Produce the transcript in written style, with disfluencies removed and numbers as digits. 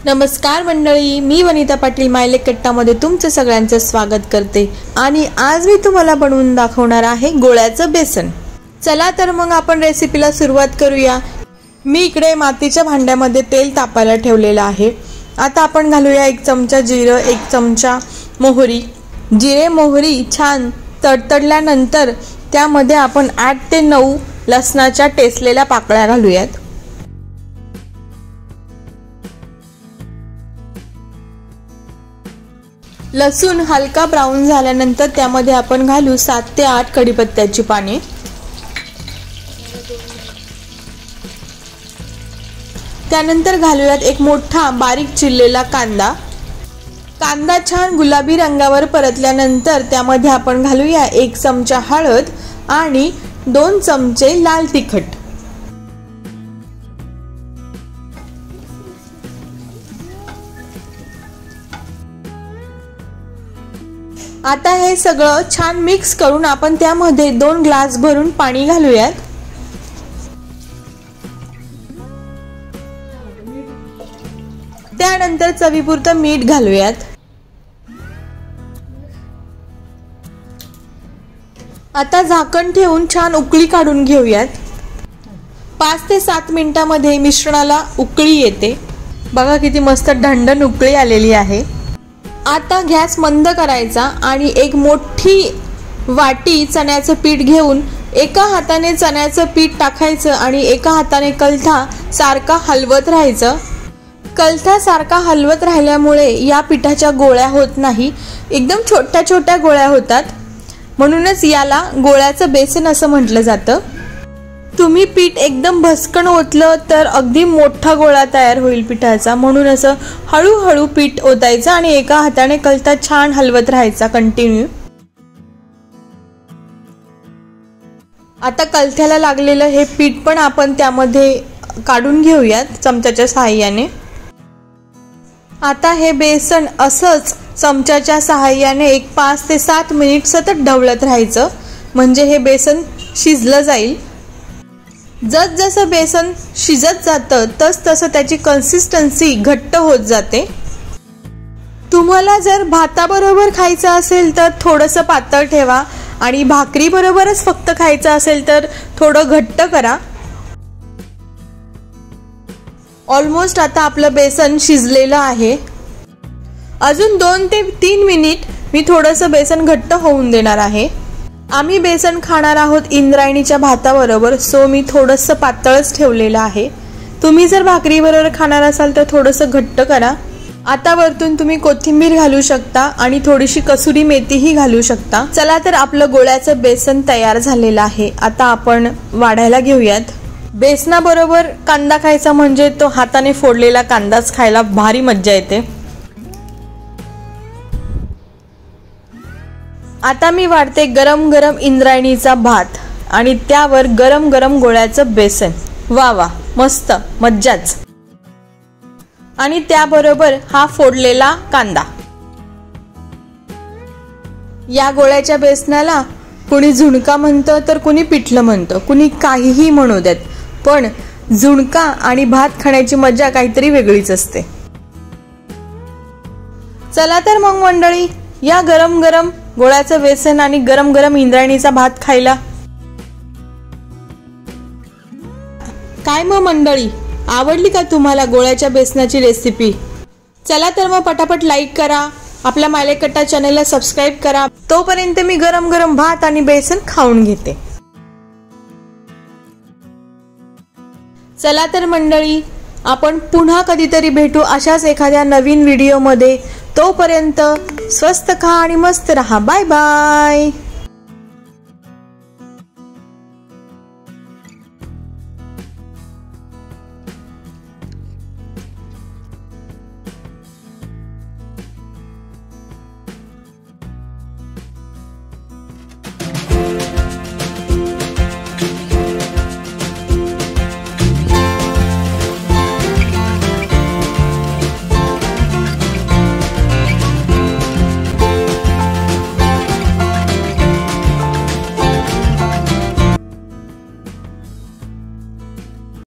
नमस्कार मंडळी, मी वनिता पाटील मायलेक कट्टामध्ये तुमचं सगळ्यांचं स्वागत करते आणि आज मी तुम्हाला बनवून दाखवणार आहे गोळ्याचं बेसन। चला तर मग आपण रेसिपीला सुरुवात करूया। मी इकडे मातीच्या भांड्यामध्ये तेल तापायला ठेवलेलं आहे। आता आपण घालूया 1 चमचा जिरं, 1 चमचा मोहरी। जिरे मोहरी छान तडतडल्यानंतर त्यामध्ये आपण 8 ते 9 लसणाच्या टेचलेल्या पाकळ्या घालूयात। लसूण हलका ब्राऊन झाल्यानंतर त्यामध्ये आपण घालू 7 ते 8 कढीपत्त्याची पाने। त्यानंतर घालूयात एक मोठा बारीक चिरलेला कांदा। कांदा छान गुलाबी रंगावर परतल्यानंतर त्यामध्ये आपण घालूया 1 चमचा हळद आणि 2 चमचे लाल तिखट। आता हे सगळं छान मिक्स करून आपण त्यामध्ये 2 ग्लास भरून पाणी घालूयात। त्यानंतर चवीपुरतं मीठ घालूयात। आता झाकण ठेवून छान उकळी काढून घेऊयात। 5 ते 7 मिनिटांमध्ये मिश्रणाला उकळी येते। बघा किती मस्त ढणढण उकळी आलेली आहे। आता गॅस मंद करायचा आणि एक मोठी वाटी चण्याचं पीठ घेऊन एका हाताने चण्याचं पीठ टाकायचं आणि एका हाताने कलथा सारखा हलवत राहायचं। कलथा सारखा हलवत राहिल्यामुळे या पिठाच्या गोळ्या होत नाही, एकदम छोट्या छोट्या गोळ्या होतात, म्हणूनच याला गोळ्याचं बेसन असं म्हटलं जातं। तुम्ही पीठ एकदम भसकन ओतलं तर अगदी मोठा गोळा तयार होईल पिठाचा, म्हणून असं हळूहळू पीठ ओतायचं आणि एका हाताने कलता छान हलवत राहायचा कंटिन्यू। आता कलथ्याला लागलेलं हे पीठ पण आपण त्यामध्ये काढून घेऊयात चमच्याच्या सहाय्याने। आता हे बेसन असंच चमच्याच्या सहाय्याने एक 5 ते 7 मिनिट सतत ढवळत राहायचं, म्हणजे हे बेसन शिजलं जाईल। जसं बेसन शिजत जातं तसं त्याची कन्सिस्टन्सी घट्ट होत जाते। तुम्हाला जर भाताबरोबर खायचं असेल तर थोडंसं पातळ ठेवा आणि भाकरी बरोबरच फक्त खायचं असेल तर थोडं घट्ट करा। ऑलमोस्ट आता आपलं बेसन शिजलेलं आहे। अजून 2 ते 3 मिनिट मी थोडंसं बेसन घट्ट होऊन देणार आहे। आम्ही बेसन खाणार आहोत इंद्रायणीच्या भाताबरोबर, सो मी थोडंसं पातळच ठेवलेलं आहे। तुम्ही जर भाकरी बरोबर खाणार असाल तर थोडंसं घट्ट करा। आता वरतून तुम्ही कोथिंबीर घालू शकता आणि थोडीशी कसुरी मेथीही घालू शकता। चला तर आपलं गोळ्याचं बेसन तयार झालेलं आहे। आता आपण वाढायला घेऊयात। बेसनाबरोबर कांदा खायचा म्हणजे तो हाताने फोडलेला कांदाच खायला भारी मज्जा येते। आता मी वाढते गरम गरम इंद्रायणीचा भात आणि त्यावर गरम गरम गोळ्याचं बेसन। वा वा, मस्त मज्जाच। आणि त्याबरोबर हा फोडलेला कांदा। या गोळ्याच्या बेसनाला कुणी झुणका म्हणतं तर कुणी पिठलं म्हणतं, कुणी काहीही म्हणू देत, पण झुणका आणि भात खाण्याची मजा काहीतरी वेगळीच असते। चला तर मग मंडळी, या गरम गरम गोळ्याचं बेसन आणि गरम गरम इंद्रायणीचा भात खायला। काय मग मंडळी, आवडली का तुम्हाला गोळ्याच्या बेसनाची रेसिपी? चला तर मग पटापट लाईक करा, आपल्या मायलेक कट्टा चॅनलला सबस्क्राईब करा। तोपर्यंत मी गरम गरम भात आणि बेसन खाऊन घेते। चला तर मंडळी, आपण पुन्हा कधीतरी भेटू अशाच एखाद्या नवीन व्हिडिओमध्ये। तोपर्यंत स्वस्त खा आणि मस्त रहा। Bye bye.